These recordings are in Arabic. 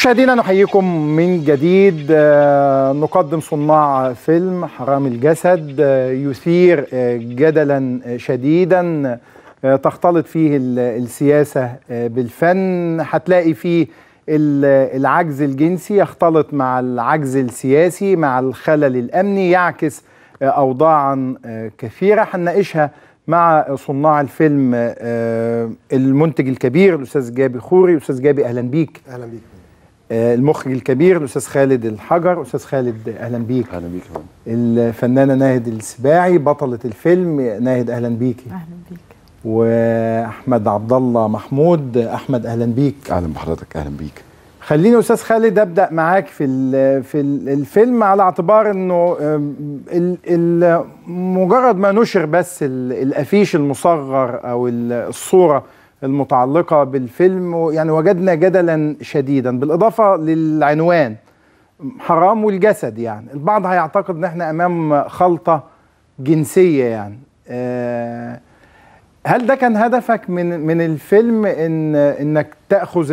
مشاهدينا نحييكم من جديد. نقدم صناع فيلم حرام الجسد يثير جدلا شديدا تختلط فيه السياسة بالفن. هتلاقي فيه العجز الجنسي يختلط مع العجز السياسي مع الخلل الأمني، يعكس أوضاعا كثيرة هنناقشها مع صناع الفيلم. المنتج الكبير الأستاذ جابي خوري. أستاذ جابي أهلا بيك. أهلا بيك. المخرج الكبير الأستاذ خالد الحجر. أستاذ خالد أهلا بيك. أهلا بيك. الفنانة ناهد السباعي بطلة الفيلم. ناهد أهلا بيكي. أهلا بيك. وأحمد عبد الله محمود. أحمد أهلا بيك. أهلا بحضرتك. أهلا بيك. خليني أستاذ خالد أبدأ معاك في الفيلم، على اعتبار إنه مجرد ما نشر بس الأفيش المصغر أو الصورة المتعلقة بالفيلم، يعني وجدنا جدلا شديدا بالإضافة للعنوان حرام والجسد. يعني البعض هيعتقد ان احنا امام خلطة جنسية. يعني هل ده كان هدفك من الفيلم، انك تأخذ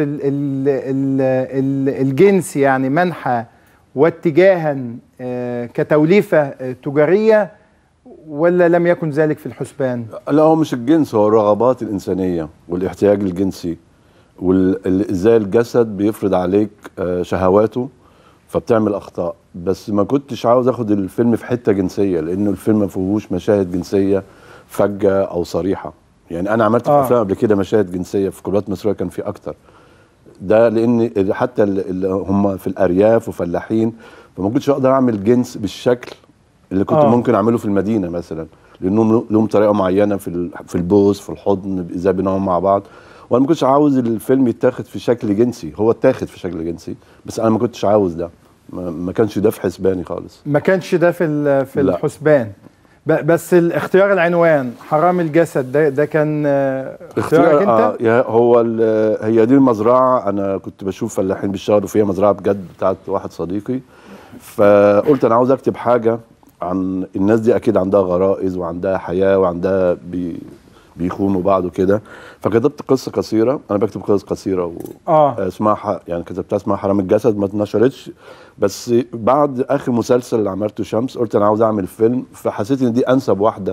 الجنس يعني منحى واتجاها كتوليفة تجارية، ولا لم يكن ذلك في الحسبان؟ لا، هو مش الجنس، هو الرغبات الإنسانية والاحتياج الجنسي، وازاي الجسد بيفرض عليك شهواته فبتعمل أخطاء. بس ما كنتش عاوز اخد الفيلم في حتة جنسية، لأنه الفيلم ما فيهوش مشاهد جنسية فجة أو صريحة. يعني أنا عملت في أفلام قبل كده مشاهد جنسية في كليات مصرية كان في أكتر. ده لأن حتى اللي هم في الأرياف وفلاحين، فما كنتش أقدر أعمل جنس بالشكل اللي كنت ممكن اعمله في المدينه مثلا، لانهم لهم طريقه معينه في البوس في الحضن ازاي بينهم مع بعض. وانا ما كنتش عاوز الفيلم يتاخد في شكل جنسي. هو اتاخد في شكل جنسي بس انا ما كنتش عاوز ده. ما كانش ده في حسباني خالص. ما كانش ده في الحسبان. بس الاختيار العنوان حرام الجسد ده كان اختيارك انت؟ هي دي المزرعه. انا كنت بشوف فلاحين بيشتغلوا فيها، مزرعه بجد بتاعت واحد صديقي، فقلت انا عاوز اكتب حاجه عن الناس دي. اكيد عندها غرائز وعندها حياه وعندها بيخونوا بعض وكده. فكتبت قصه قصيره. انا بكتب قصص قصيره اسمها يعني كتبتها اسمها حرام الجسد، ما اتنشرتش. بس بعد اخر مسلسل اللي عملته شمس قلت انا عاوز اعمل فيلم، فحسيت ان دي انسب واحده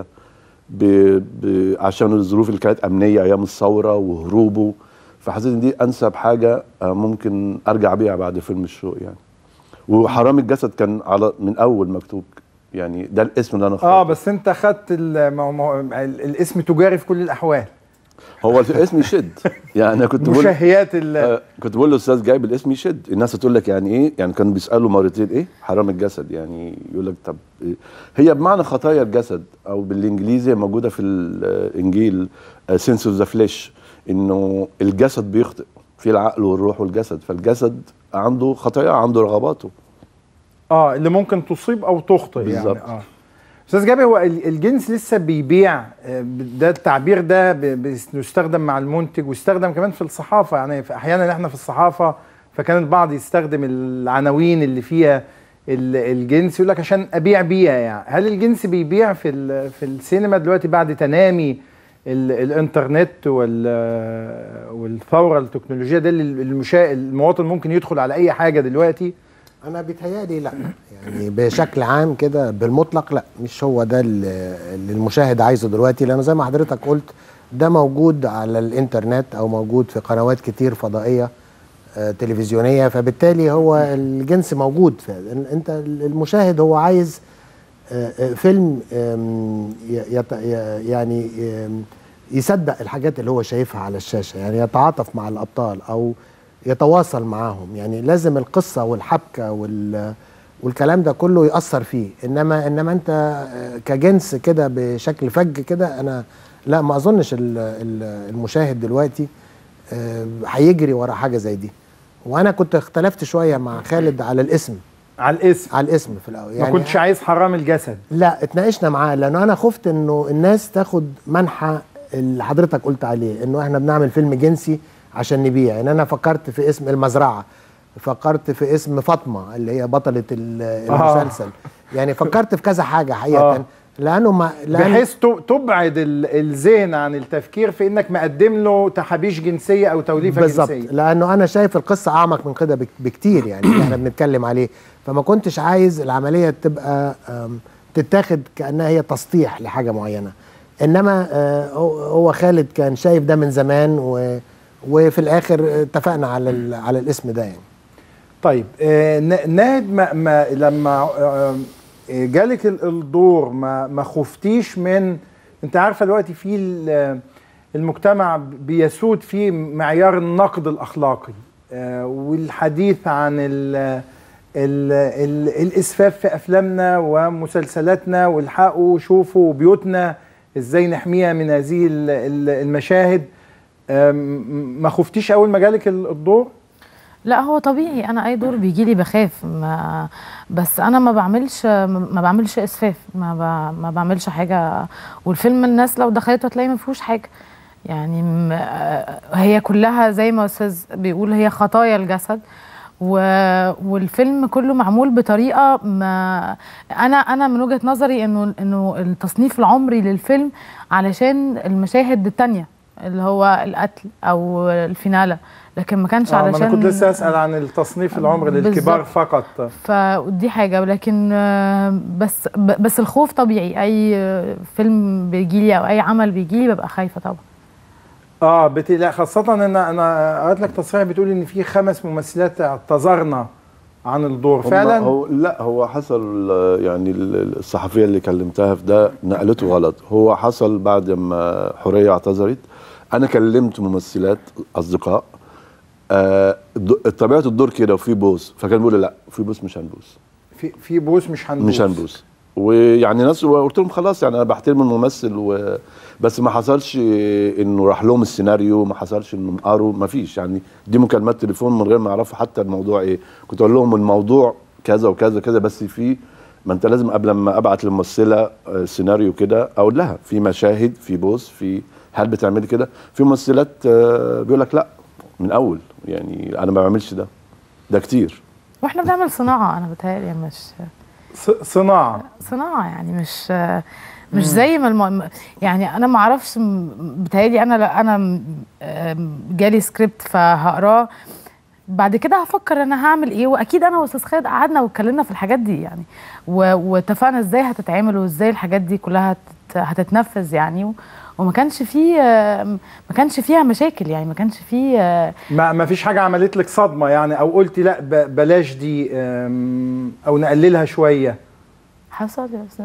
عشان الظروف اللي كانت امنيه ايام الثوره وهروبه. فحسيت ان دي انسب حاجه ممكن ارجع بيها بعد فيلم الشوق يعني. وحرام الجسد كان من اول مكتوب، يعني ده الاسم اللي انا اخترته. بس انت خدت الاسم تجاري في كل الاحوال. هو الاسم يشد. يعني انا كنت بقول مشاهيات كنت بقول للاستاذ جايب الاسم يشد. الناس تقول لك يعني ايه؟ يعني كانوا بيسالوا مرتين ايه حرام الجسد، يعني يقول لك طب إيه؟ هي بمعنى خطايا الجسد، او بالانجليزي موجوده في الانجيل سينس اوف ذا فليش، انه الجسد بيخطئ في العقل والروح والجسد. فالجسد عنده خطايا، عنده رغباته اللي ممكن تصيب او تخطئ بالزبط. يعني. استاذ جابر، هو الجنس لسه بيبيع؟ ده التعبير ده بيستخدم مع المنتج ويستخدم كمان في الصحافه. يعني احيانا احنا في الصحافه فكان البعض يستخدم العناوين اللي فيها الجنس يقول لك عشان ابيع بيها. يعني هل الجنس بيبيع في السينما دلوقتي بعد تنامي الانترنت والثوره التكنولوجيه ده؟ المواطن ممكن يدخل على اي حاجه دلوقتي. انا بيتهيألي لا، يعني بشكل عام كده بالمطلق لا، مش هو ده اللي المشاهد عايزه دلوقتي. لان زي ما حضرتك قلت ده موجود على الانترنت او موجود في قنوات كتير فضائيه تلفزيونيه، فبالتالي هو الجنس موجود. انت المشاهد هو عايز فيلم يعني يصدق الحاجات اللي هو شايفها على الشاشه، يعني يتعاطف مع الابطال او يتواصل معاهم. يعني لازم القصة والحبكة والكلام ده كله يأثر فيه. انما انت كجنس كده بشكل فج كده، انا لا، ما اظنش المشاهد دلوقتي هيجري ورا حاجة زي دي. وانا كنت اختلفت شوية مع خالد على الاسم. على الاسم في الاول، يعني ما كنتش عايز حرام الجسد. لا، اتناقشنا معاه لانه انا خفت انه الناس تاخد منحى اللي حضرتك قلت عليه، انه احنا بنعمل فيلم جنسي عشان نبيع. يعني انا فكرت في اسم المزرعه، فكرت في اسم فاطمه اللي هي بطله المسلسل. يعني فكرت في كذا حاجه حقيقه. لانه بحيث تبعد الذهن عن التفكير في انك مقدم له تحابيش جنسيه او توليفه بالزبط. جنسيه. لانه انا شايف القصه اعمق من كده بكتير يعني اللي احنا بنتكلم عليه، فما كنتش عايز العمليه تبقى تتاخد كانها هي تسطيح لحاجه معينه. انما هو خالد كان شايف ده من زمان وفي الاخر اتفقنا على الاسم ده يعني. طيب ناهد، لما جالك الدور ما خفتيش من، انت عارفه دلوقتي في المجتمع بيسود فيه معيار النقد الاخلاقي والحديث عن الاسفاف في افلامنا ومسلسلاتنا، والحقوا شوفوا بيوتنا ازاي نحميها من هذه المشاهد. ما خفتيش اول ما جالك الدور؟ لا هو طبيعي، انا اي دور بيجي لي بخاف، بس انا ما بعملش اسفاف، ما بعملش حاجه، والفيلم الناس لو دخلته هتلاقي ما فيهوش حاجه يعني. هي كلها زي ما استاذ بيقول هي خطايا الجسد، والفيلم كله معمول بطريقه ما انا من وجهه نظري انه التصنيف العمري للفيلم علشان المشاهد التانية اللي هو القتل او الفينالة، لكن ما كانش علشان انا كنت لسه اسال عن التصنيف العمري للكبار فقط. فدي حاجه، لكن بس الخوف طبيعي، اي فيلم بيجي لي او اي عمل بيجي لي ببقى خايفه طبعا. لا خاصه ان انا قريت لك تصريح بتقول ان في 5 ممثلات اعتذرنا عن الدور فعلا. هو حصل يعني الصحفيه اللي كلمتها في ده نقلته غلط. هو حصل بعد ما حوريه اعتذرت، انا كلمت ممثلات اصدقاء طبيعه الدور كده وفي بوس، فكان بيقول لا في بوس مش هنبوس، في بوس مش هنبوس. ويعني ناس قلت لهم خلاص يعني انا بحترم الممثل بس ما حصلش انه راح لهم السيناريو، ما حصلش انهم قروا، ما فيش يعني. دي مكالمات تليفون من غير ما يعرفوا حتى الموضوع ايه. كنت اقول لهم الموضوع كذا وكذا كذا، بس ما انت لازم قبل ما ابعت للممثله سيناريو كده اقول لها في مشاهد، في بوس، في هل بتعملي كده. في ممثلات بيقول لك لا من اول، يعني انا ما بعملش ده كتير. واحنا بنعمل صناعه، انا بتهيألي مش صناعه يعني مش زي ما يعني انا ما اعرفش، بتهيألي انا جالي سكريبت فهقراه بعد كده هفكر انا هعمل ايه، واكيد انا واستاذ خالد قعدنا واتكلمنا في الحاجات دي يعني، واتفقنا ازاي هتتعمل وازاي الحاجات دي كلها هتتنفذ يعني، وما كانش فيها مشاكل يعني، ما كانش فيه ما فيش حاجه عملت لك صدمه يعني، او قلتي لا بلاش دي او نقللها شويه؟ حصل يا استاذ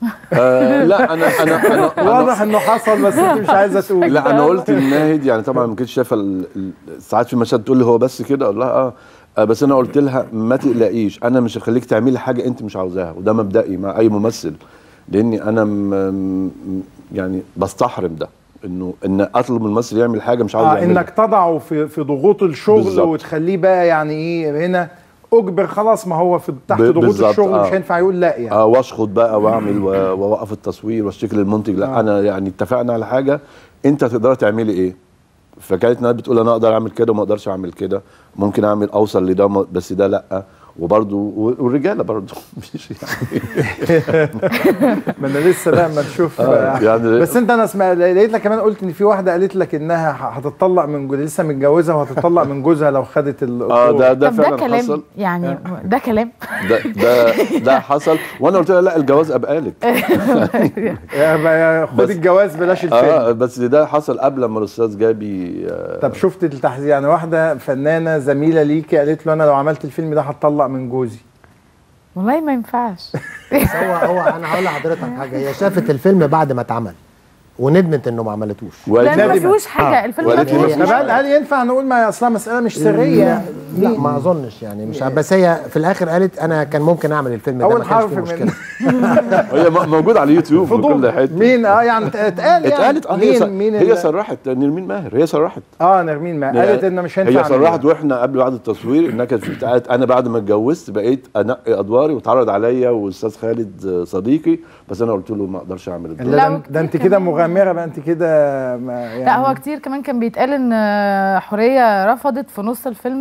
لا انا واضح انه حصل بس انت مش عايزه تقولي. لا انا قلت لناهد يعني طبعا ما كنتش شايفه ساعات في مشاهد تقول لي هو بس كده، اقول لها بس انا قلت لها ما تقلقيش، انا مش هخليك تعملي حاجه انت مش عاوزاها، وده مبدئي مع اي ممثل، لاني انا يعني بستحرم ده، ان اطلب من الممثل يعمل حاجه مش عاوز يعملها، انك تضعه في ضغوط الشغل بالزبط. وتخليه بقى يعني ايه هنا اجبر، خلاص ما هو تحت ضغوط الشغل مش هينفع يقول لا يعني واشخط بقى واعمل واوقف التصوير واشتكي للمنتج. لا انا يعني اتفقنا على حاجه انت تقدري تعملي ايه. فكانت ناس بتقول انا اقدر اعمل كده وما اقدرش اعمل كده، ممكن اوصل لده بس ده لا، وبرضه والرجاله برضه مش يعني ما انا لسه بقى ما نشوف يعني. بس انت انا لقيت لك كمان قلت ان في واحده قالت لك انها هتطلق من لسه متجوزه وهتطلق من جوزها لو خدت ده فعلا كلام حصل يعني، ده كلام ده حصل، وانا قلت لها لا الجواز ابقى لك خد الجواز بلاش الفيلم. بس ده حصل قبل ما الاستاذ جابي طب شفت التحذير يعني؟ واحده فنانه زميله ليكي قالت له انا لو عملت الفيلم ده هتطلق من جوزي. والله ما ينفعش. هو انا هقول لحضرتك حاجه، هي شافت الفيلم بعد ما اتعمل وندمت انه ما عملتوش، لان ما فيهوش حاجه الفيلم ما فيهوش. هل ينفع نقول ما اصلا مساله مش سريه؟ لا ما اظنش يعني، مش بس هي في الاخر قالت انا كان ممكن اعمل الفيلم ده، اول ما كانش حرف فيه مشكله. هي موجود على اليوتيوب في كل حته. مين يعني اتقالت مين هي صرحت، نرمين ماهر هي صرحت نرمين ماهر قالت انه مش هينفع. هي صرحت واحنا قبل بعد التصوير انها كانت بتاعت انا بعد ما اتجوزت بقيت انقي ادواري واتعرض عليا واستاذ خالد صديقي، بس انا قلت له ما اقدرش اعمل الدور. ده انت كده مغامره بقى، انت كده يعني. لا هو كتير كمان كان بيتقال ان حوريه رفضت في نص الفيلم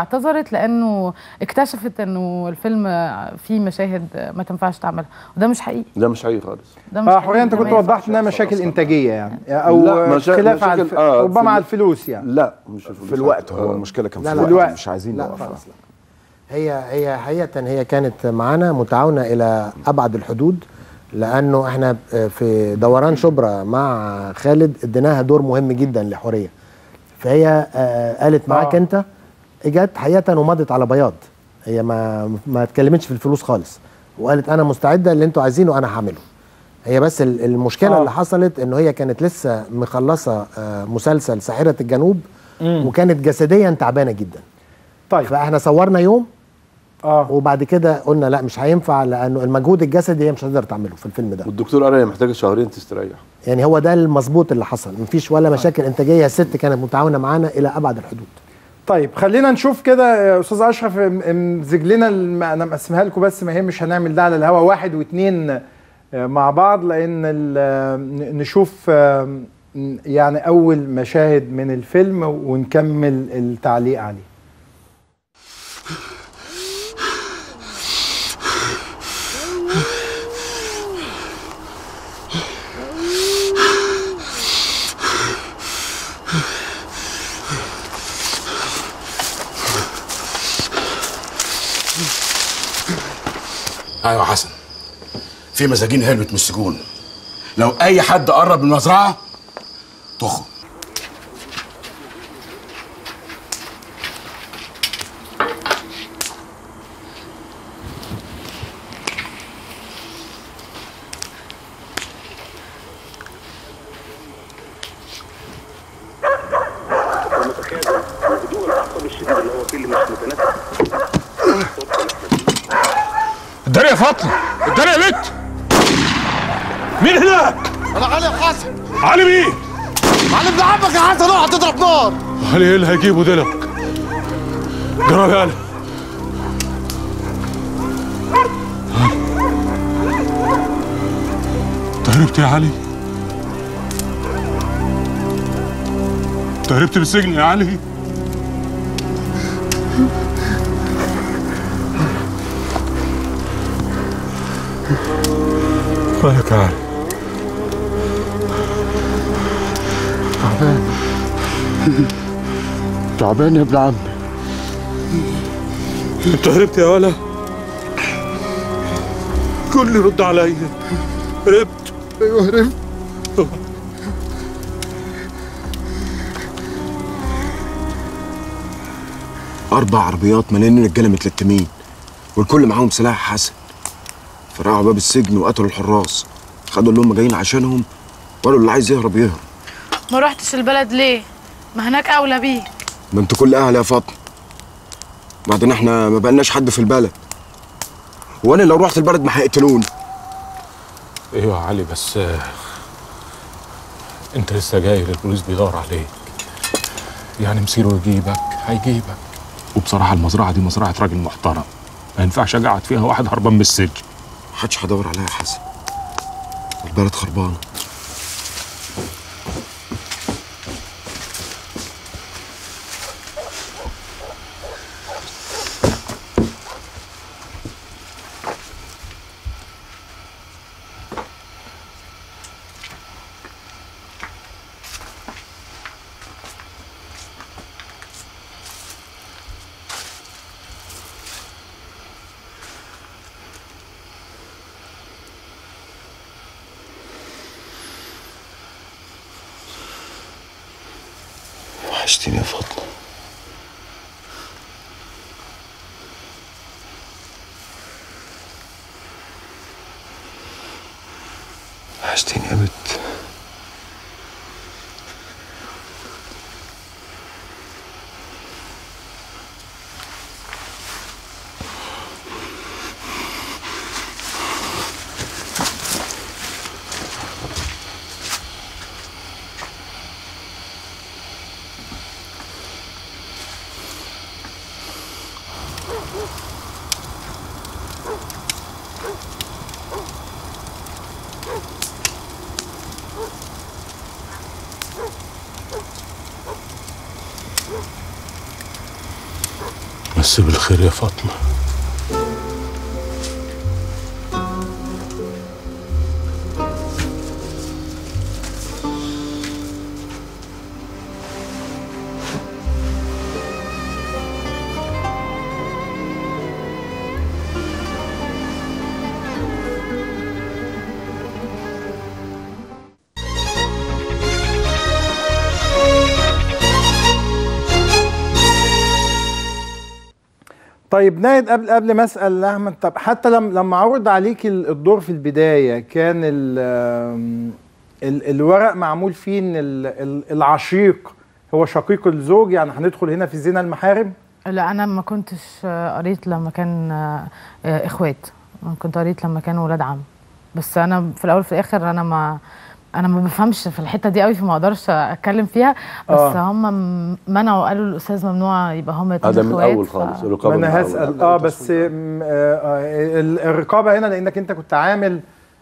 اعتذرت لانه اكتشفت انه الفيلم فيه مشاهد ما تنفعش تعملها، وده مش حقيقي. ده مش حقيقي خالص. ده مش حقيقي. انت كنت وضحت انها مشاكل انتاجيه يعني، او خلاف على ربما على الفلوس يعني. لا مش الفلوس، في الوقت. هو المشكله كان في الوقت، مش عايزين نوقفها. هي حقيقة هي كانت معانا متعاونة إلى أبعد الحدود، لأنه إحنا في دوران شبرا مع خالد اديناها دور مهم جدا لحورية، فهي قالت معاك أنت، إجت حقيقة ومضت على بياض، هي ما اتكلمتش في الفلوس خالص، وقالت أنا مستعدة اللي أنتوا عايزينه أنا هعمله. هي بس المشكلة اللي حصلت إنه هي كانت لسه مخلصة مسلسل ساحرة الجنوب، وكانت جسديا تعبانة جدا. طيب فاحنا صورنا يوم وبعد كده قلنا لا مش هينفع، لانه المجهود الجسدي هي مش هتقدر تعمله في الفيلم ده، والدكتور قال هي محتاجه شهرين تستريح. يعني هو ده المظبوط اللي حصل، مفيش ولا مشاكل انتاجيه، الست كانت متعاونه معانا الى ابعد الحدود. طيب خلينا نشوف كده يا استاذ اشرف، امزج لنا انا مقسمها لكم بس، ما هي مش هنعمل ده على الهوا، 1 و2 مع بعض، لان نشوف يعني اول مشاهد من الفيلم ونكمل التعليق عليه. ايوه حسن، في مساجين هربت من السجون، لو اي حد قرب من المزرعه تخرج. الدنيا يا فاطمه، الدنيا يا بنت. مين هناك؟ انا علي يا حسن. علي مين؟ علي ابن عمك يا حسن، اوعى تضرب نار. علي ايه اللي هيجيبه دلك؟ جرب يا علي. انت هربت يا علي؟ انت هربت من السجن يا علي؟ مالك يا علي؟ تعبان. تعبان يا ابن عمي. انت هربت يا ولا؟ كل رد عليا. هربت؟ ايوه هربت. اربع عربيات مليانين رجاله متلتمين، والكل معاهم سلاح حسن. فرقعوا باب السجن وقتلوا الحراس، خدوا اللي هم جايين عشانهم، وقالوا اللي عايز يهرب يهرب. ما رحتش البلد ليه؟ ما هناك اولى بيك. ما انتوا كل اهل يا فاطمه، بعدين احنا ما بقالناش حد في البلد، وانا لو رحت البلد ما هيقتلوني. ايوه يا علي، بس انت لسه جاي، البوليس بيدور عليك، يعني مصيره يجيبك هيجيبك. وبصراحه المزرعه دي مزرعه راجل محترم، ما ينفعش اقعد فيها واحد هربان من السجن. محدش هيدور عليا يا حسن، البلد خربانه. وحشتيني يا فاطمة. وحشتيني يا بت. مسي بالخير يا فاطمه. طيب نايد، قبل ما اسال احمد، طب حتى لما عرض عليك الدور في البدايه كان الورق معمول فيه ان العشيق هو شقيق الزوج، يعني هندخل هنا في زنا المحارم؟ لا انا ما كنتش قريت لما كان اخوات، انا كنت قريت لما كانوا ولاد عم. بس انا في الاول وفي الاخر انا ما بفهمش في الحته دي قوي، فما اقدرش اتكلم فيها. بس هم منعوا، قالوا الاستاذ ممنوع يبقى هم اتنين اخوات. هذا من الاول خالص الرقابه. انا هسال بس الرقابه هنا لانك انت كنت عامل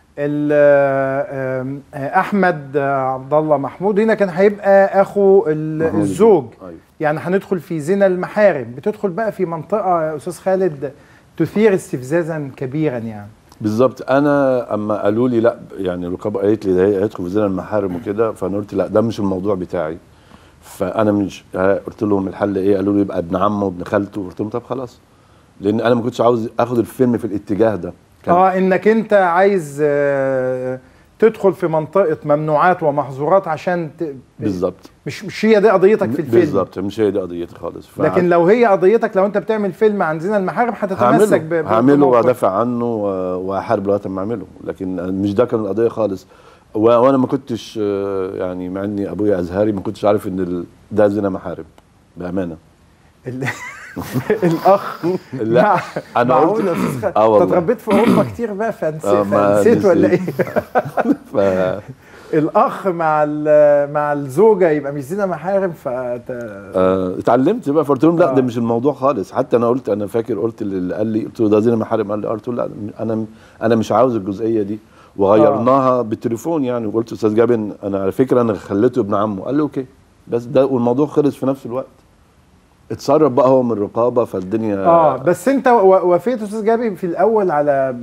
احمد عبد الله محمود، هنا كان هيبقى اخو الزوج. يعني هندخل في زنا المحارم، بتدخل بقى في منطقه يا استاذ خالد تثير استفزازا كبيرا يعني. بالظبط. انا اما قالوا لي لا، يعني الرقابه قالت لي ده هيدخل في زنا المحارم وكده، فانا قلت لا ده مش الموضوع بتاعي. فانا مش قلت لهم الحل ايه؟ قالوا لي يبقى ابن عمه وابن خالته. قلت لهم طب خلاص، لان انا ما كنتش عاوز اخد الفيلم في الاتجاه ده. انك انت عايز تدخل في منطقه ممنوعات ومحظورات عشان بالظبط. مش هي دي قضيتك في الفيلم. بالظبط، مش هي دي قضيتي خالص. لكن لو هي قضيتك، لو انت بتعمل فيلم عن زنا المحارم هتتمسك هعمله وادافع عنه واحارب لغايه ما اعمله، لكن مش ده كان القضيه خالص. وانا ما كنتش يعني، مع اني ابويا ازهري، ما كنتش عارف ان ده زنا محارم بامانه. الاخ لا انا قلت انت اتربيت في اوروبا كتير بقى فنسيت ولا ايه؟ الاخ مع الزوجه يبقى مش زنا محارم. اتعلمت بقى، فقلت لهم لا ده مش الموضوع خالص. حتى انا قلت، انا فاكر قلت اللي قال لي، قلت له ده زنا محارم، قال لي قلت له لا انا مش عاوز الجزئيه دي، وغيرناها بالتليفون يعني. وقلت استاذ جابن انا على فكره انا خليته ابن عمه. قال لي اوكي، بس ده والموضوع خلص في نفس الوقت. اتصرف بقى هو من الرقابه فالدنيا. بس انت وافقت استاذ جابر في الاول على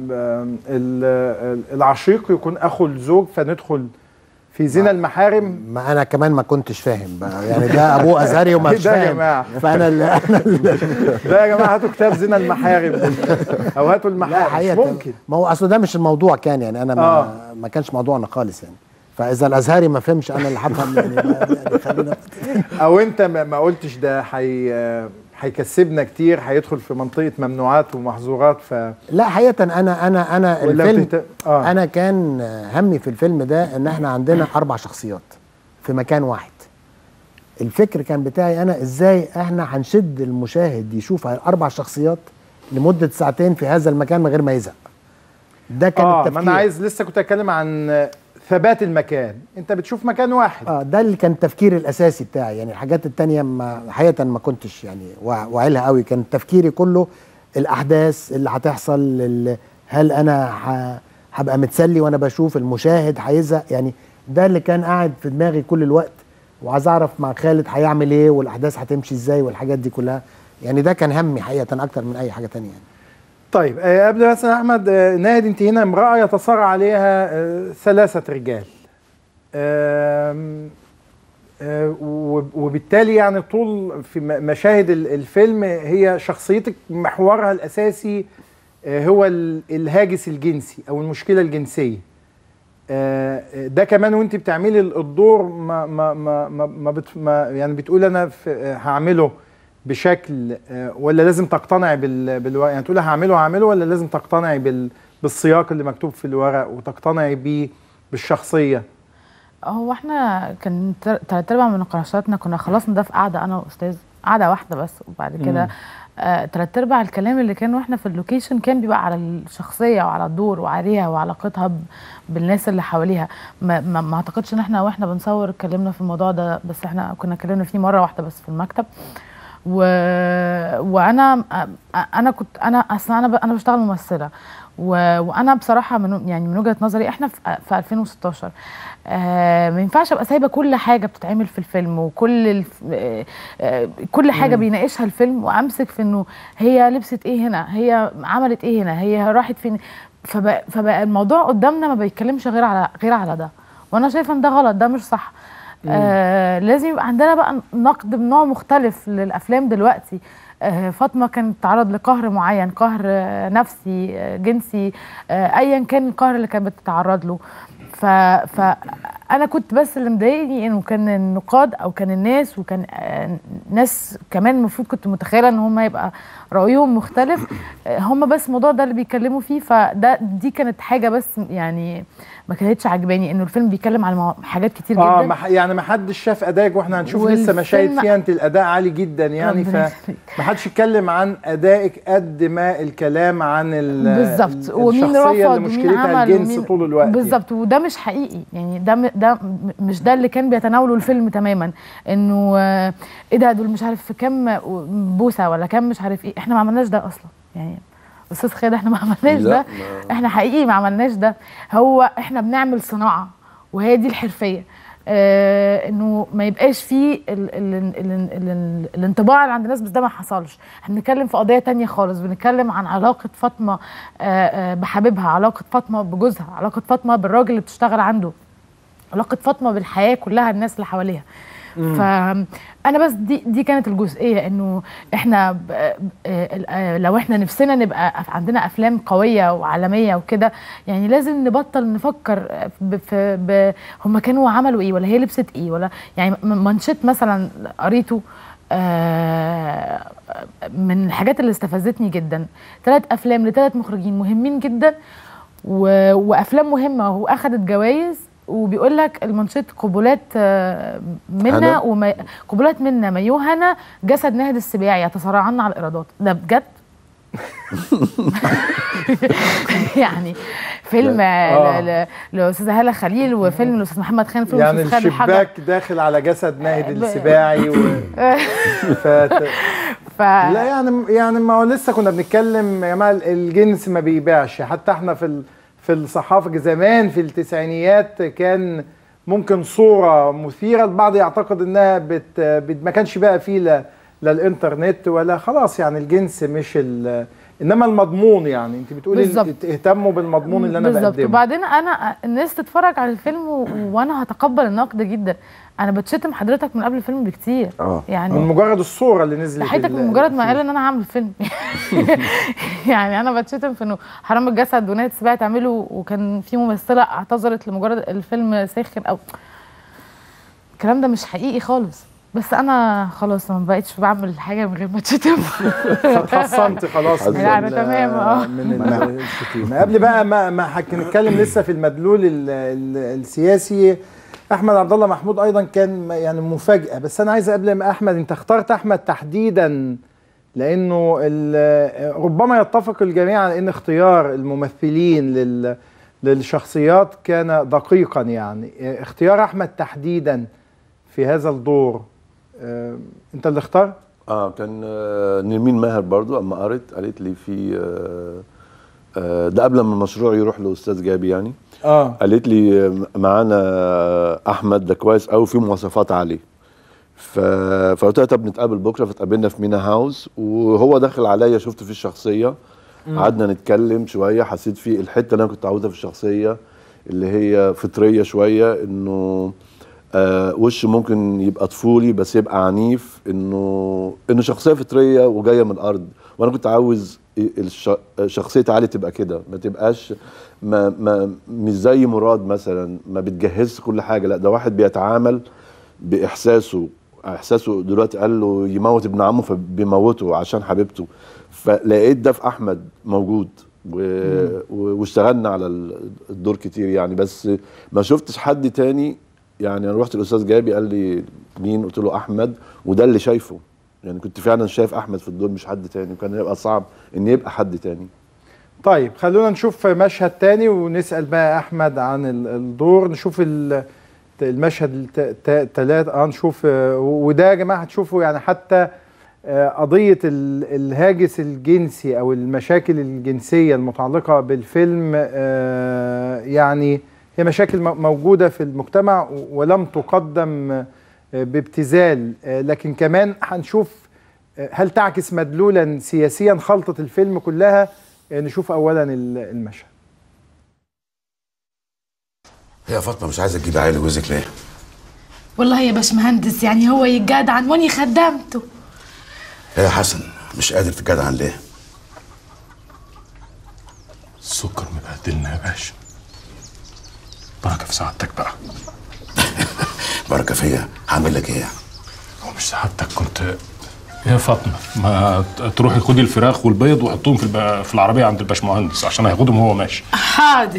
العشيق يكون اخو الزوج فندخل في زنا المحارم. ما انا كمان ما كنتش فاهم بقى، يعني ده ابوه ازهري وما مش فاهم. فانا ده يا جماعه هاتوا كتاب زنا المحارم او هاتوا المحارم. مش ممكن. ما هو اصل ده مش الموضوع كان يعني، انا ما كانش موضوعنا خالص يعني. فاذا الازهري ما فهمش انا اللي هفهم يعني خلينا. او انت ما قلتش ده هيكسبنا كتير، هيدخل في منطقه ممنوعات ومحظورات. لا حقيقه انا الفيلم انا كان همي في الفيلم ده ان احنا عندنا 4 شخصيات في مكان واحد. الفكر كان بتاعي انا ازاي احنا هنشد المشاهد يشوف 4 شخصيات لمده ساعتين في هذا المكان من غير ما يزهق. ده كان التفكير. ما انا عايز لسه كنت اتكلم عن ثبات المكان، انت بتشوف مكان واحد. ده اللي كان التفكير الاساسي بتاعي يعني. الحاجات التانية حقيقه ما كنتش يعني واعي لها قوي. كان تفكيري كله الاحداث اللي هتحصل، هل انا هبقى متسلي وانا بشوف، المشاهد هيزهق يعني. ده اللي كان قاعد في دماغي كل الوقت، وعايز اعرف مع خالد هيعمل ايه والاحداث هتمشي ازاي والحاجات دي كلها يعني. ده كان همي حقيقه اكتر من اي حاجه تانية يعني. طيب قبل مثلا احمد، ناهد انت هنا امراه يتصارع عليها 3 رجال، وبالتالي يعني طول في مشاهد الفيلم هي شخصيتك محورها الاساسي هو الهاجس الجنسي او المشكله الجنسيه. ده كمان وانت بتعملي الدور ما يعني بتقول انا هعمله بشكل، ولا لازم تقتنعي بالورق؟ يعني تقولي هعمله ولا لازم تقتنعي بالسياق اللي مكتوب في الورق وتقتنعي بيه بالشخصيه؟ هو احنا كان 3/4 من نقاشاتنا كنا خلصنا ده في قعده انا واستاذ، قعده واحده بس. وبعد كده 3/4 الكلام اللي كان واحنا في اللوكيشن كان بيبقى على الشخصيه وعلى الدور وعليها وعلاقتها بالناس اللي حواليها. ما اعتقدش ان احنا واحنا بنصور اتكلمنا في الموضوع ده، بس احنا كنا اتكلمنا فيه مره واحده بس في المكتب. وانا كنت انا بشتغل ممثله، وانا بصراحه من وجهه نظري احنا في 2016 ما ينفعش ابقى سايبه كل حاجه بتتعمل في الفيلم وكل كل حاجه بيناقشها الفيلم وامسك في انه هي لبست ايه هنا، هي عملت ايه هنا، هي راحت فين. فبقى الموضوع قدامنا ما بيتكلمش غير على ده، وانا شايفه ان ده غلط، ده مش صح. لازم يبقى عندنا بقى نقد بنوع مختلف للافلام دلوقتي. فاطمه كانت تتعرض لقهر معين، قهر نفسي جنسي، ايا كان القهر اللي كانت بتتعرض له. فانا كنت بس اللي مضايقني انه كان النقاد او كان الناس، وكان ناس كمان المفروض كنت متخيله ان هم يبقى رايهم مختلف، هم بس الموضوع ده اللي بيتكلموا فيه. دي كانت حاجه بس يعني ما كانتش عجباني، انه الفيلم بيتكلم على حاجات كتير جدا. يعني ما حدش شاف ادائك، واحنا هنشوف لسه مشاهد فيها انت الاداء عالي جدا يعني، فما حدش اتكلم عن ادائك قد ما الكلام عن بالظبط، ومين رفض اللي مشكلتها الجنس طول الوقت بالظبط يعني. وده مش حقيقي يعني، ده مش ده اللي كان بيتناوله الفيلم تماما، انه ايه ده دول مش عارف كام بوسه ولا كام مش عارف ايه. احنا ما عملناش ده اصلا يعني استاذ خالد، احنا ما عملناش ده، احنا حقيقي ما عملناش ده. هو احنا بنعمل صناعه وهي دي الحرفيه، انه ما يبقاش فيه الانطباع اللي عند الناس، بس ده ما حصلش. احنا بنتكلم في قضيه تانية خالص، بنتكلم عن علاقه فاطمه بحبيبها، علاقه فاطمه بجوزها، علاقه فاطمه بالراجل اللي بتشتغل عنده، علاقه فاطمه بالحياه كلها، الناس اللي حواليها. فانا بس دي كانت الجزئيه، انه احنا لو احنا نفسنا نبقى عندنا افلام قويه وعالميه وكده، يعني لازم نبطل نفكر هم كانوا عملوا ايه ولا هي لبست ايه، ولا يعني منشط مثلا قريته من الحاجات اللي استفزتني جدا، 3 أفلام ل3 مخرجين مهمين جدا وافلام مهمه واخدت جوائز، وبيقول لك المنشط قبلات منا قبلات منا ميوهنا جسد ناهد السباعي يتصارعن على الايرادات. ده بجد يعني فيلم للاستاذه هاله خليل، وفيلم الاستاذ محمد خان، فيلم يعني الشباك داخل على جسد ناهد السباعي لا يعني ما هو لسه كنا بنتكلم يا جماعه الجنس ما بيبيعش. حتى احنا في الصحافه زمان في التسعينيات كان ممكن صوره مثيره، البعض يعتقد انها ما كانش بقى فيه لا الانترنت ولا خلاص، يعني الجنس مش انما المضمون، يعني انت بتقولي اهتموا بالمضمون اللي انا بقدمه بالظبط. وبعدين انا الناس تتفرج على الفيلم وانا هتقبل النقد جدا. انا بتشتم حضرتك من قبل الفيلم بكتير يعني من مجرد الصوره اللي نزلت، حياتك من مجرد ما قال ان انا هعمل فيلم يعني انا بتشتم في انه حرام الجسد وناهد السباعي تعمله، وكان في ممثله اعتذرت لمجرد الفيلم ساخن، او الكلام ده مش حقيقي خالص. بس انا خلاص ما بقتش بعمل حاجه من غير ما اتشتم فتحصنت خلاص يعني تمام من الشتيمه. قبل بقى ما هنتكلم لسه في المدلول السياسي، احمد عبد الله محمود ايضا كان يعني مفاجاه. بس انا عايز قبل ما احمد، انت اخترت احمد تحديدا لانه ربما يتفق الجميع على ان اختيار الممثلين للشخصيات كان دقيقا، يعني اختيار احمد تحديدا في هذا الدور انت اللي اختار؟ كان نرمين ماهر برضو اما قالت لي في ده قبل ما المشروع يروح لاستاذ جابي يعني. قالت لي معانا احمد ده كويس قوي في مواصفات عليه. فقلت لها طب نتقابل بكره، فتقابلنا في مينا هاوس، وهو دخل عليا شفت فيه الشخصيه، قعدنا نتكلم شويه، حسيت فيه الحته اللي انا كنت عاوزها في الشخصيه اللي هي فطريه شويه، انه وش ممكن يبقى طفولي بس يبقى عنيف، انه شخصيه فطريه وجايه من الارض، وانا كنت عاوز شخصيه علي تبقى كده، ما تبقاش مش زي مراد مثلا ما بتجهزش كل حاجه، لا ده واحد بيتعامل باحساسه دلوقتي قال له يموت ابن عمه فبيموته عشان حبيبته. فلقيت ده في احمد موجود واشتغلنا على الدور كتير يعني، بس ما شفتش حد تاني يعني. انا رحت الاستاذ جابي قال لي مين، قلت له احمد، وده اللي شايفه يعني، كنت فعلا شايف احمد في الدور مش حد تاني، وكان هيبقى صعب ان يبقى حد تاني. طيب خلونا نشوف مشهد تاني ونسال بقى احمد عن الدور. نشوف المشهد الثلاث نشوف، وده يا جماعه هتشوفوا يعني حتى قضية الهاجس الجنسي أو المشاكل الجنسية المتعلقة بالفيلم يعني هي مشاكل موجودة في المجتمع ولم تقدم بابتذال، لكن كمان هنشوف هل تعكس مدلولا سياسيا خلطة الفيلم كلها. نشوف أولا المشهد. يا فاطمة مش عايزة تجيبي عيل جوزك ليه؟ والله يا باشمهندس يعني هو يتجدعن واني خدمته. يا حسن مش قادر تتجدعن ليه؟ السكر مبهدلنا يا باشا. بركة في سعادتك بقى. بركة فيا؟ هعمل لك ايه؟ هو مش سعادتك كنت يا فاطمة ما تروحي خدي الفراخ والبيض وحطهم في العربية عند الباشمهندس عشان هياخدهم وهو ماشي. حاضر.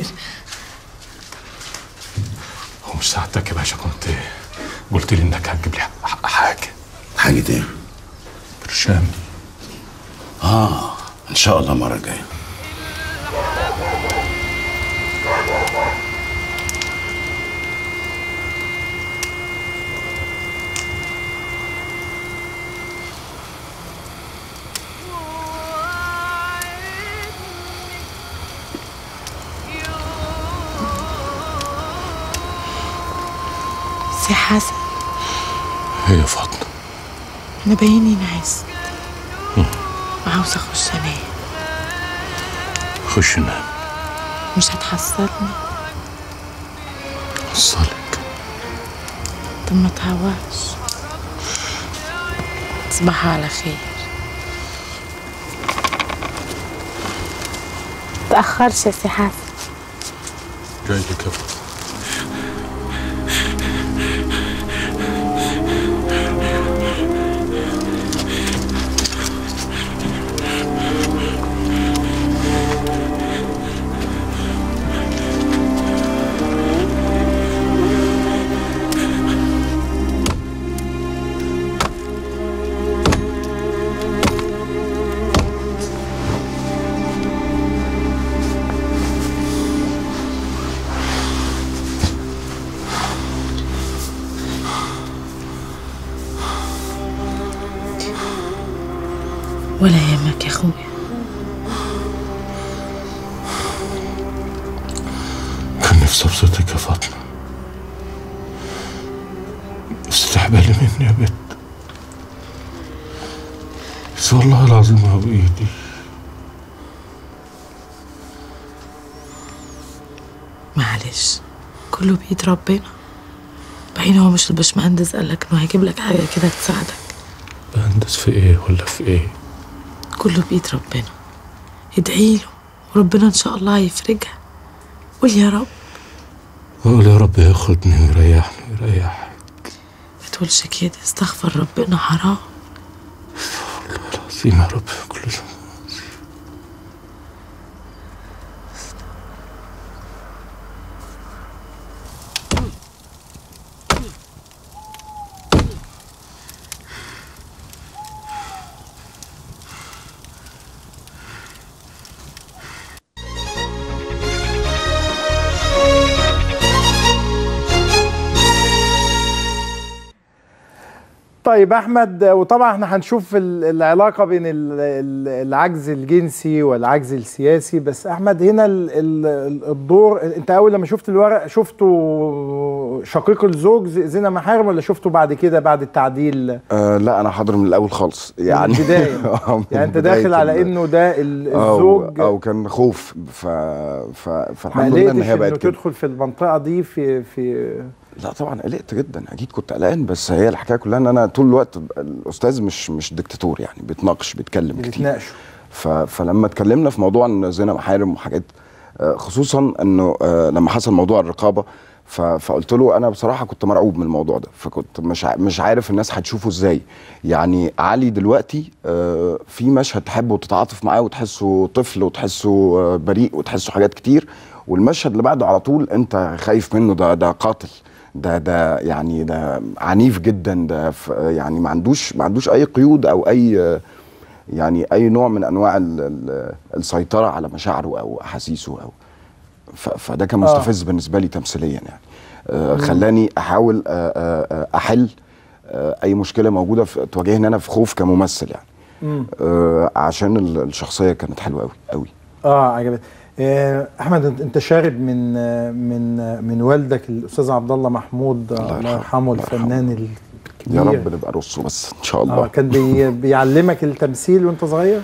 هو مش سعادتك يا باشا كنت قلت لي انك هتجيب لي حاجة. حاجة ايه؟ برشام. ان شاء الله المرة الجاية. سي حسن. ايه يا فاطمة؟ انا بايني نعست وعاوزة اخش انام. خش نام. مش هتحصلني؟ حصلك. طب ما تعوقش. تصبحوا على خير. متأخرش يا سي حسن. جاي لك يا فاطمة. ولا يهمك يا اخويا. كان نفسي ابسطك يا فاطمة بس تحبالي مني يا بنت. بس والله العظيم ما بإيدي. معلش كله بإيد ربنا. بعدين هو مش الباشمهندس قالك انه هيجيب لك حاجة كده تساعدك؟ بهندس في ايه ولا في ايه؟ كله بإيد ربنا. ادعيله وربنا ان شاء الله هيفرجها. قول يا رب. قول يا رب ياخدني ويريحني ويريحك. ما تقولش كده، استغفر ربنا حرام. والله العظيم يا رب كل ذنب. طيب احمد، وطبعا احنا هنشوف العلاقه بين العجز الجنسي والعجز السياسي، بس احمد هنا الدور، انت اول لما شفت الورق شفته شقيق الزوج زينة محارم ولا شفته بعد كده بعد التعديل؟ لا انا حاضر من الاول خالص يعني. من البدايه. يعني انت داخل على انه ده الزوج او كان خوف فالحمد لله ان هي بقت كده. تدخل في المنطقه دي في لا طبعا قلقت جدا، اكيد كنت قلقان، بس هي الحكايه كلها ان انا طول الوقت الاستاذ مش دكتاتور يعني، بيتناقش بيتكلم كتير. فلما اتكلمنا في موضوع ان زينة محارم وحاجات، خصوصا انه لما حصل موضوع الرقابه، فقلت له انا بصراحه كنت مرعوب من الموضوع ده، فكنت مش عارف الناس هتشوفه ازاي. يعني علي دلوقتي في مشهد تحبه وتتعاطف معاه وتحسه طفل وتحسه بريء وتحسه حاجات كتير، والمشهد اللي بعده على طول انت خايف منه، ده قاتل، ده يعني ده عنيف جدا، ده يعني ما عندوش اي قيود او اي يعني اي نوع من انواع السيطره على مشاعره او احاسيسه او فده كان مستفز بالنسبه لي تمثيليا يعني. خلاني احاول احل اي مشكله موجوده تواجهني انا في خوف كممثل يعني. عشان الشخصيه كانت حلوه قوي قوي. عجبتني. احمد، انت شارد من والدك الاستاذ عبد الله محمود الله يرحمه الفنان الكبير. يا رب نبقى رصه بس ان شاء الله. كان بيعلمك التمثيل وانت صغير؟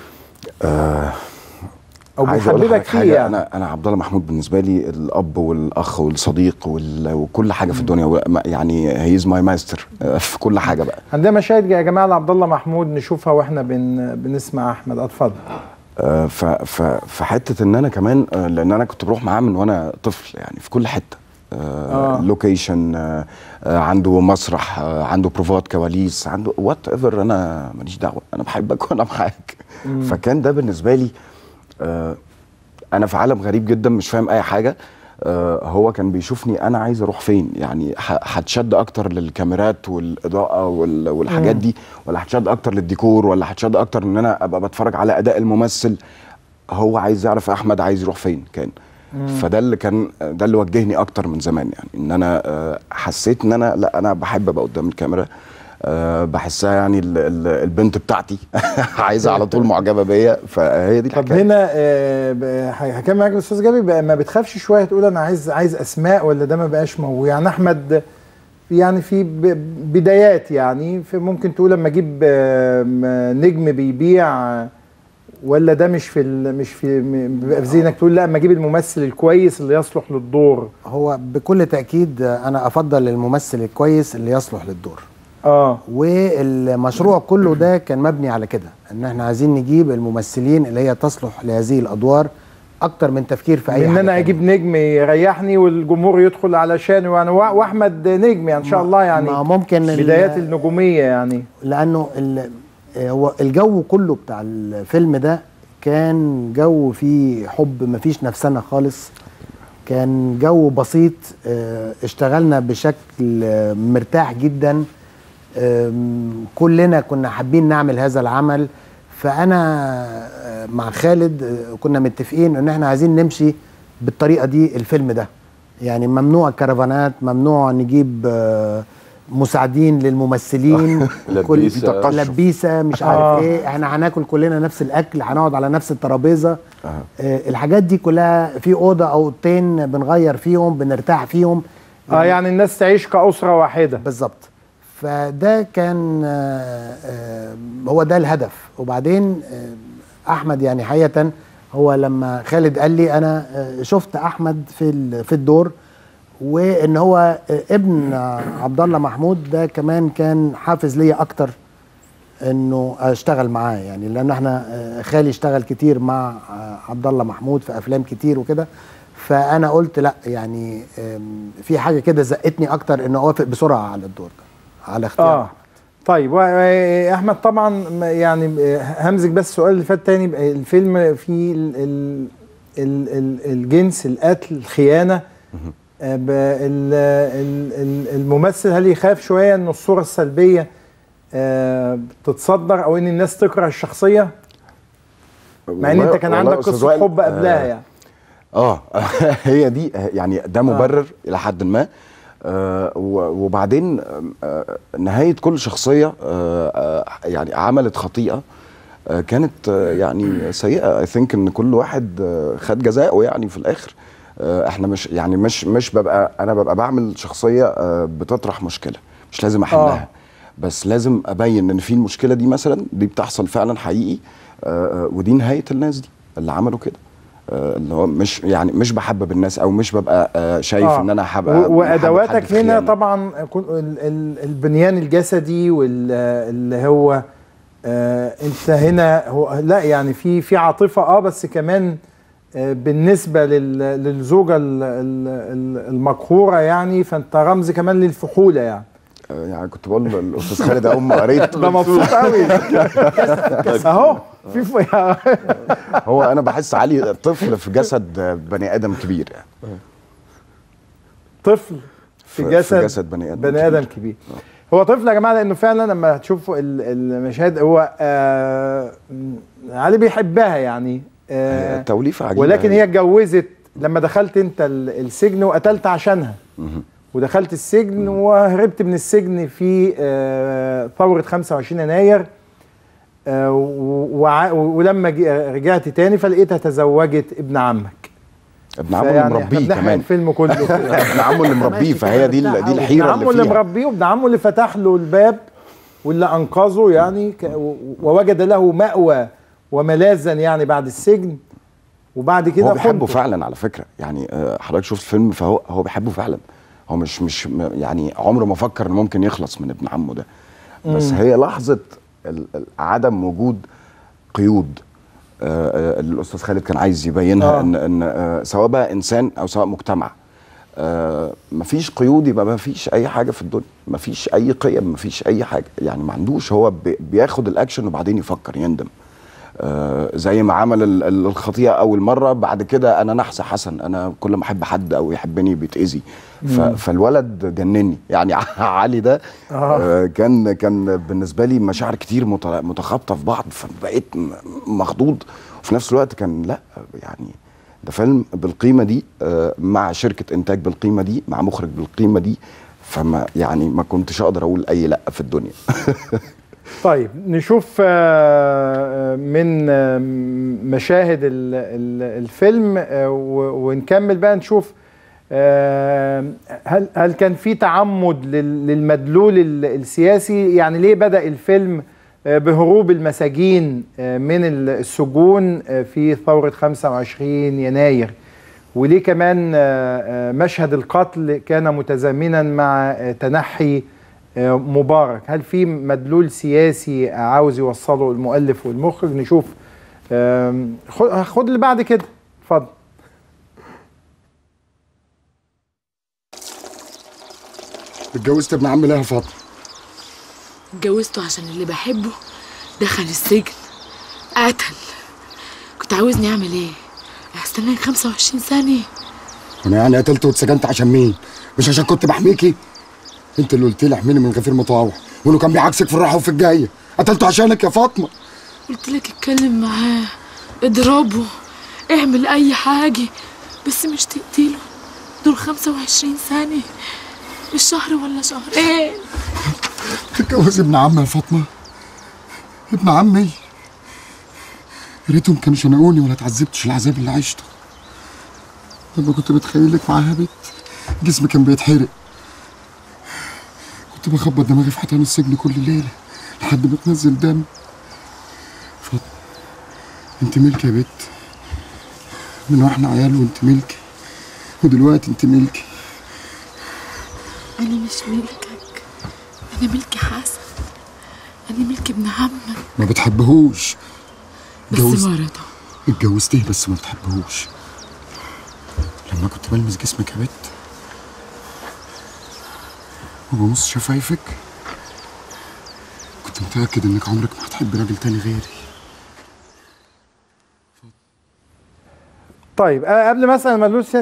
او بيحببك فيه يعني. انا عبد الله محمود بالنسبه لي الاب والاخ والصديق وكل حاجه في الدنيا، يعني هيز ماي ماستر في كل حاجه بقى. عندنا مشاهد يا جماعه لعبد الله محمود نشوفها واحنا بنسمع احمد. اتفضل. في حته ان انا كمان لان انا كنت بروح معاه من وانا طفل يعني في كل حته. لوكيشن، عنده مسرح، عنده بروفات كواليس، عنده وات ايفر، انا ماليش دعوه، انا بحبك وانا معاك. فكان ده بالنسبه لي انا في عالم غريب جدا مش فاهم اي حاجه. هو كان بيشوفني انا عايز اروح فين، يعني هتشد اكتر للكاميرات والاضاءه والحاجات دي، ولا هتشد اكتر للديكور، ولا هتشد اكتر ان انا ابقى بتفرج على اداء الممثل. هو عايز يعرف احمد عايز يروح فين كان. فده اللي وجهني اكتر من زمان، يعني ان انا حسيت ان انا بحب ابقى قدام الكاميرا. بحسها يعني البنت بتاعتي عايزه على طول معجبه بيا، فهي دي الحكايه. طب هنا هكمل معاك الاستاذ جابر بقى، ما بتخافش شويه تقول انا عايز اسماء، ولا ده ما بقاش موجود؟ يعني احمد يعني في بدايات، يعني في ممكن تقول لما اجيب نجم بيبيع، ولا ده مش في بيبقى في ذهنك تقول لا اما اجيب الممثل الكويس اللي يصلح للدور؟ هو بكل تاكيد انا افضل الممثل الكويس اللي يصلح للدور. والمشروع كله ده كان مبني على كده، ان احنا عايزين نجيب الممثلين اللي هي تصلح لهذه الادوار اكتر من تفكير في اي حاجه. ان انا اجيب نجم يريحني والجمهور يدخل علشانه يعني، واحمد نجم يعني ان شاء الله يعني ممكن بدايات النجوميه يعني. لانه هو الجو كله بتاع الفيلم ده كان جو فيه حب، مفيش نفسنا خالص، كان جو بسيط. اشتغلنا بشكل مرتاح جدا، كلنا كنا حابين نعمل هذا العمل. فأنا مع خالد كنا متفقين ان احنا عايزين نمشي بالطريقة دي الفيلم ده، يعني ممنوع كرفانات، ممنوع نجيب مساعدين للممثلين لبيسة مش عارف ايه، احنا هناكل كلنا نفس الاكل، هنقعد على نفس الترابيزة. الحاجات دي كلها في اوضة او اوضتين بنغير فيهم بنرتاح فيهم، يعني الناس تعيش كأسرة واحدة بالظبط. فده كان هو ده الهدف. وبعدين احمد يعني حقيقة هو لما خالد قال لي انا شفت احمد في الدور، وان هو ابن عبد الله محمود ده كمان كان حافز ليا اكتر انه اشتغل معاه، يعني لان احنا خالي اشتغل كتير مع عبد الله محمود في افلام كتير وكده. فانا قلت لا يعني في حاجه كده زقتني اكتر انه اوافق بسرعه على الدور ده، على اختيار طيب احمد طبعا يعني همزج بس السؤال اللي فات تاني. الفيلم فيه الجنس، القتل، الخيانه. الممثل هل يخاف شويه ان الصوره السلبيه تتصدر، او ان الناس تكره الشخصيه، مع ان انت كان عندك قصه حب قبلها يعني؟ هي دي يعني ده مبرر الى حد ما. وبعدين نهايه كل شخصيه يعني عملت خطيئه كانت يعني سيئه. اي ثينك ان كل واحد خد جزاءه يعني في الاخر. احنا مش ببقى انا بعمل شخصيه بتطرح مشكله، مش لازم احلها، بس لازم ابين ان في المشكله دي مثلا دي بتحصل فعلا حقيقي، ودي نهايه الناس دي اللي عملوا كده. اللي هو مش بحبب الناس، او مش ببقى شايف ان انا هبقى. وادواتك هنا طبعا البنيان الجسدي واللي هو انت هنا هو لا يعني في عاطفه بس كمان بالنسبه للزوجه المقهوره يعني، فانت رمز كمان للفحوله يعني كنت بقول للاستاذ خالد اول ما قريت ده مبسوط قوي اهو هو انا بحس علي طفل في جسد بني ادم كبير يعني. طفل في جسد بني ادم كبير. هو طفل يا جماعه، لانه فعلا لما تشوفوا المشاهد هو علي بيحبها يعني توليفه عجيبه، ولكن هي اتجوزت لما دخلت انت السجن وقتلت عشانها، ودخلت السجن وهربت من السجن في ثورة 25 يناير. ولما رجعت تاني فلقيتها تزوجت ابن عمك. ابن عمه اللي مربيه كمان الفيلم كله ابن عمه اللي مربيه، فهي دي الحيره ابن عمه اللي مربيه وابن عمه اللي فتح له الباب واللي انقذه يعني، ووجد له مأوى وملاذا يعني بعد السجن. وبعد كده هو بيحبه فعلا على فكره يعني. حضرتك شفت الفيلم، فهو بيحبه فعلا. هو مش يعني عمره ما فكر انه ممكن يخلص من ابن عمه ده. بس هي لحظه عدم وجود قيود اللي الاستاذ خالد كان عايز يبينها، ان سواء بقى انسان او سواء مجتمع مفيش قيود، يبقى مفيش اي حاجه في الدنيا، مفيش اي قيم، مفيش اي حاجه يعني. ما عندوش، هو بياخد الاكشن وبعدين يفكر يندم. زي ما عمل الخطيئه اول مره، بعد كده انا نحس حسن، انا كل ما احب حد او يحبني بيتاذي. فالولد جنني يعني. علي ده كان بالنسبه لي مشاعر كتير متخابطه في بعض، فبقيت مخضوض. وفي نفس الوقت كان لا يعني ده فيلم بالقيمه دي، مع شركه انتاج بالقيمه دي، مع مخرج بالقيمه دي، فما يعني ما كنتش اقدر اقول اي لا في الدنيا. طيب نشوف من مشاهد الفيلم ونكمل بقى نشوف هل كان في تعمد للمدلول السياسي؟ يعني ليه بدأ الفيلم بهروب المساجين من السجون في ثورة 25 يناير؟ وليه كمان مشهد القتل كان متزامنا مع تنحي مبارك؟ هل في مدلول سياسي عاوز يوصله المؤلف والمخرج؟ نشوف. خد اللي بعد كده، اتفضل. اتجوزت ابن عمي لها فترة. اتجوزته عشان اللي بحبه دخل السجن قتل. كنت عاوزني اعمل ايه؟ هستناك 25 ثانية؟ وانا يعني قتلت واتسجنت عشان مين؟ مش عشان كنت بحميكي؟ انت اللي قلت لي احميني من غفير مطاوع، وانه كان بيعكسك في الراحه وفي الجايه. قتلته عشانك يا فاطمه. قلت لك اتكلم معاه، اضربه، اعمل اي حاجه، بس مش تقتله. دول 25 ثانيه، مش شهر ولا شهرين. تتجوز ابن عمي يا فاطمه؟ ابن عمي؟ يا ريتهم كانوا شنقوني ولا اتعذبتش العذاب اللي عشته. لما كنت بتخيلك معاها بيت جسمي كان بيتحرق. كنت بخبط دماغي في حيطان السجن كل ليله لحد ما تنزل دم. فاطمه انت ملكي يا بت، من واحنا عيال وانت ملكي، ودلوقتي انت ملكي. انا مش ملكك، انا ملكي حسن، انا ملكي ابن عمك. ما بتحبهوش بس مرضى. اتجوزتيه بس ما بتحبهوش. لما كنت بلمس جسمك يا بت وببص شفايفك كنت متأكد انك عمرك ما هتحب راجل تاني غيري. طيب قبل مثلا ما نقول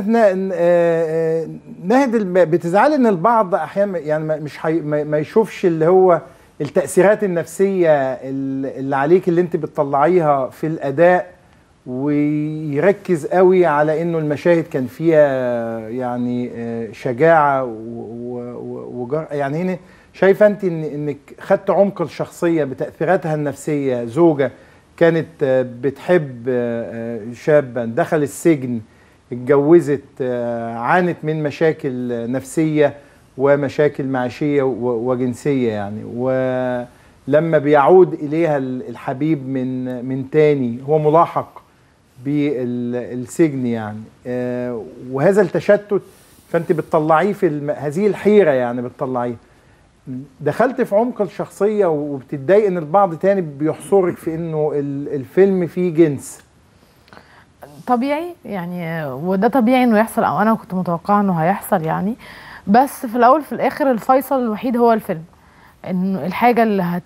نهد بتزعل ان البعض احيانا يعني مش ما يشوفش اللي هو التأثيرات النفسية اللي عليك اللي انت بتطلعيها في الاداء، ويركز قوي على انه المشاهد كان فيها يعني شجاعة وجرأة. يعني هنا شايفه انت انك خدت عمق الشخصية بتأثيراتها النفسية. زوجة كانت بتحب شابا، دخل السجن، اتجوزت، عانت من مشاكل نفسية ومشاكل معيشية وجنسية يعني، ولما بيعود إليها الحبيب من تاني هو ملاحق بالسجن يعني، وهذا التشتت فأنت بتطلعيه في هذه الحيرة يعني بتطلعيه. دخلت في عمق الشخصية وبتتضايق ان البعض تاني بيحصرك في انه الفيلم فيه جنس. طبيعي يعني، وده طبيعي انه يحصل، او انا كنت متوقعه انه هيحصل يعني. بس في الاول في الاخر الفيصل الوحيد هو الفيلم، انه الحاجه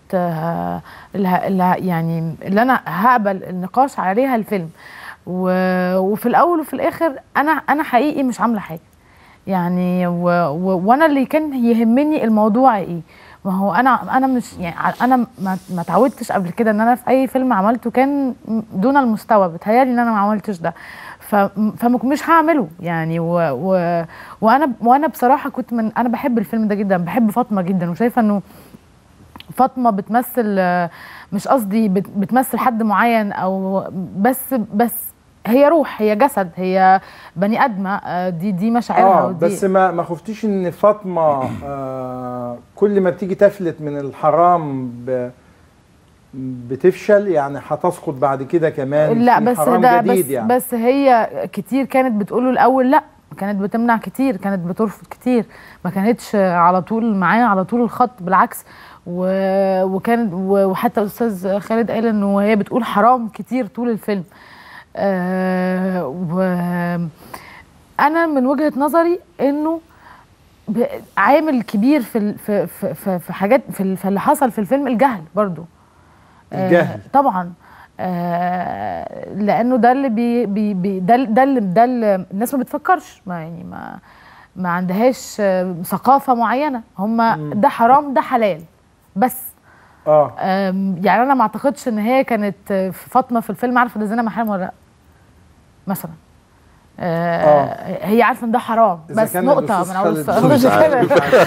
اللي انا هقبل النقاش عليها الفيلم. وفي الاول وفي الاخر انا حقيقي مش عامله حاجه يعني، وانا اللي كان يهمني الموضوع ايه. ما هو انا مش يعني انا ما اتعودتش قبل كده ان انا في اي فيلم عملته كان دون المستوى، بتهيالي ان انا ما عملتش ده. فمش هعمله يعني. وانا بصراحه كنت انا بحب الفيلم ده جدا، بحب فاطمه جدا، وشايفه انه فاطمه بتمثل، مش قصدي بتمثل حد معين او بس هي روح، هي جسد، هي بني ادمه، دي مشاعرها ودي. بس ما خفتيش ان فاطمه كل ما بتيجي تفلت من الحرام بتفشل يعني، هتسقط بعد كده كمان؟ لا بس ده جديد يعني. بس هي كتير كانت بتقوله الاول لا، كانت بتمنع كتير، كانت بترفض كتير، ما كانتش على طول معاه على طول الخط، بالعكس. وحتى الاستاذ خالد قال انه هي بتقول حرام كتير طول الفيلم. وانا من وجهة نظري انه عامل كبير في حاجات في اللي حصل في الفيلم الجهل برضو. الجهل طبعا، لانه ده اللي ده اللي الناس ما بتفكرش، ما عندهاش ثقافه معينه، هم ده حرام ده حلال بس. يعني انا ما اعتقدش ان هي كانت فاطمه في الفيلم عارفه ده زنا محرم ولا لا مثلا. هي عارفه ان ده حرام بس نقطه من اول السؤال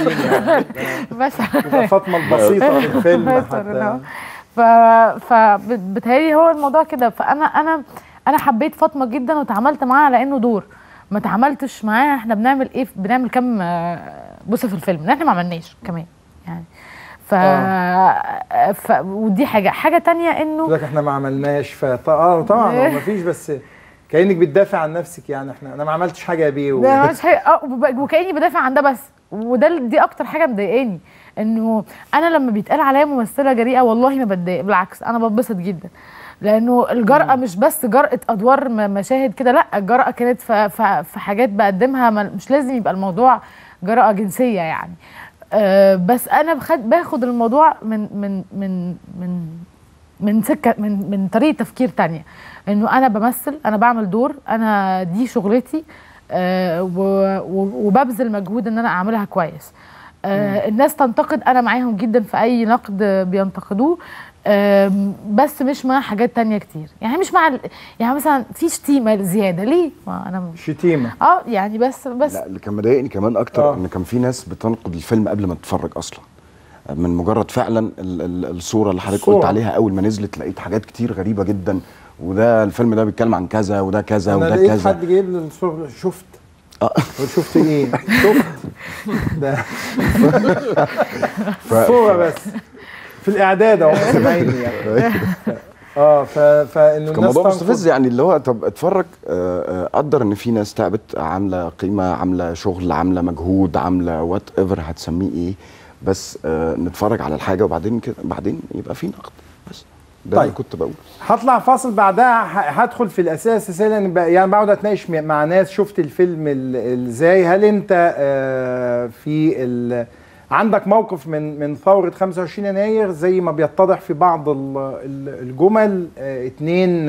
مثلا فاطمه البسيطه في الفيلم حتى. فبالتالي هو الموضوع كده. فانا حبيت فاطمه جدا وتعاملت معاها على انه دور، ما تعاملتش معاها احنا بنعمل ايه، بنعمل كام بوسه في الفيلم، احنا ما عملناش كمان يعني. ودي حاجه تانية انه لك احنا ما عملناش طبعا ما فيش، بس كانك بتدافع عن نفسك يعني. انا ما عملتش حاجه يا بيه ما عملتش حاجه وكاني بدافع عن ده بس. دي اكتر حاجه مضايقاني، انه انا لما بيتقال عليا ممثله جريئه والله ما بتضايق، بالعكس انا بتبسط جدا، لانه الجرأه مش بس جرأه ادوار مشاهد كده، لا الجرأه كانت في حاجات بقدمها، مش لازم يبقى الموضوع جرأه جنسيه يعني. بس انا باخد الموضوع من سكه من طريقه تفكير تانية، انه انا بمثل، انا بعمل دور، انا دي شغلتي، وببذل مجهود ان انا اعملها كويس. الناس تنتقد، انا معاهم جدا في اي نقد بينتقدوه، بس مش مع حاجات تانية كتير يعني. مش مع يعني مثلا في شتيمه زياده ليه؟ ما انا شتيمه يعني بس لا، اللي كان مضايقني كمان اكتر ان كان في ناس بتنقد الفيلم قبل ما تتفرج اصلا، من مجرد فعلا الصوره اللي حضرتك قلت عليها اول ما نزلت، لقيت حاجات كتير غريبه جدا، وده الفيلم ده بيتكلم عن كذا وده كذا وده كذا. انا لقيت حد جايب لي الصوره، شفت شفت ايه؟ شفت ده صوره بس في الاعداد اهو سامعيني يعني. فانه كان موضوع مستفز يعني، اللي هو طب اتفرج، قدر ان في ناس تعبت، عامله قيمه، عامله شغل، عامله مجهود، عامله وات ايفر هتسميه ايه، بس نتفرج على الحاجه وبعدين كده بعدين يبقى في نقد بس. ده اللي كنت بقول. هطلع فاصل، بعدها هدخل في الاسئله الاساسيه، لان يعني بقعد اتناقش مع ناس شفت الفيلم ازاي. هل انت عندك موقف من ثوره 25 يناير زي ما بيتضح في بعض الجمل؟ 2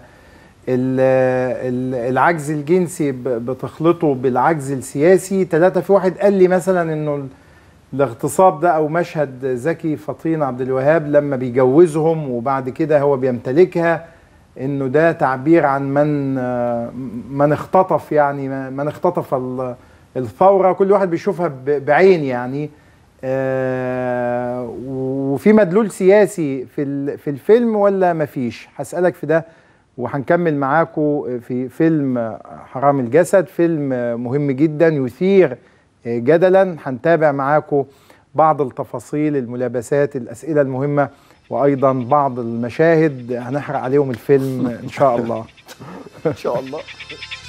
العجز الجنسي بتخلطه بالعجز السياسي. 3 في واحد قال لي مثلا انه الاغتصاب ده او مشهد زكي فطين عبد الوهاب لما بيجوزهم وبعد كده هو بيمتلكها، انه ده تعبير عن من اختطف يعني، من اختطف الثوره. كل واحد بيشوفها بعين يعني. وفي مدلول سياسي في الفيلم ولا مفيش؟ هسألك في ده، وهنكمل معاكم في فيلم حرام الجسد، فيلم مهم جدا يثير جدلا. هنتابع معاكم بعض التفاصيل، الملابسات، الأسئلة المهمة، وأيضا بعض المشاهد هنحرق عليهم الفيلم إن شاء الله. إن شاء الله.